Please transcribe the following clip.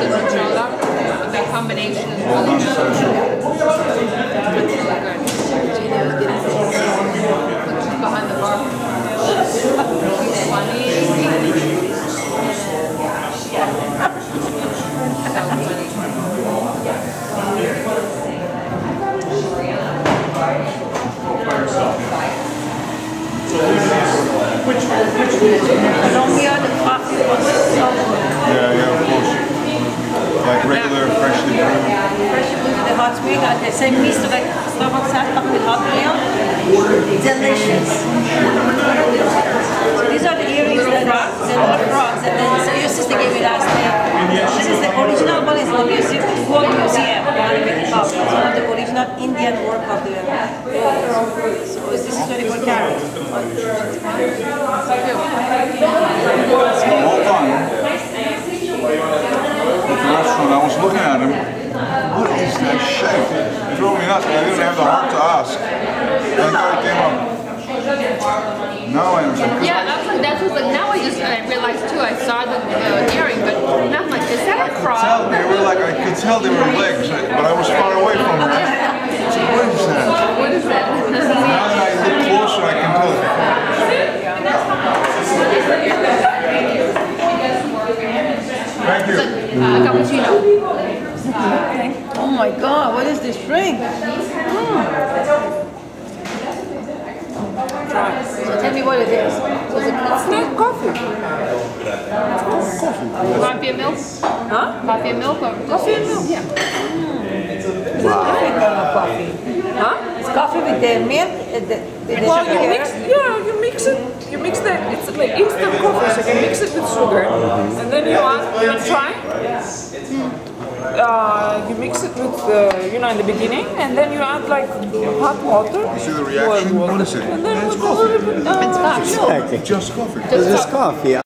chimichurri, but that combination is really good. It's really good. Gina was getting behind the bar. She's funny. Romeo, the coffee was so good. Yeah, of course. Like regular, freshly brewed. Freshly brewed with the hot spring, at the same piece of like Starbucks setup with hot milk. Delicious. So these are the earrings that are frogs. And then so your sister gave me last night. This is the original one. It's the museum, World Museum. It's one of the original Indian work of the so this is 24 karat. Hold on. At the restaurant, I was looking at him. What is that shape? It drove me nuts, but I didn't have the heart to ask. Thank God it came up. Now I understand. Yeah, that's like now I realized too. I saw the earring, but now I'm like, is that a frog? I could tell they were legs, but I was far away from her. So what is that? What is that? Now that I look closer, I can tell. Thank you. Cappuccino. Oh my God, what is this drink? So tell me what it is. So it's not coffee. Coffee and milk? Huh? Coffee and milk? Or Coffee and milk? Yeah. Wow. Coffee. Huh? It's coffee with the milk. Well, you mix it. You mix the, it's like instant coffee, so you mix it with sugar, and then you add, you try. You mix it with, in the beginning, and then you add like hot water. You see the reaction? What is it? And then It's with a little bit, coffee. It's Just coffee. This is coffee.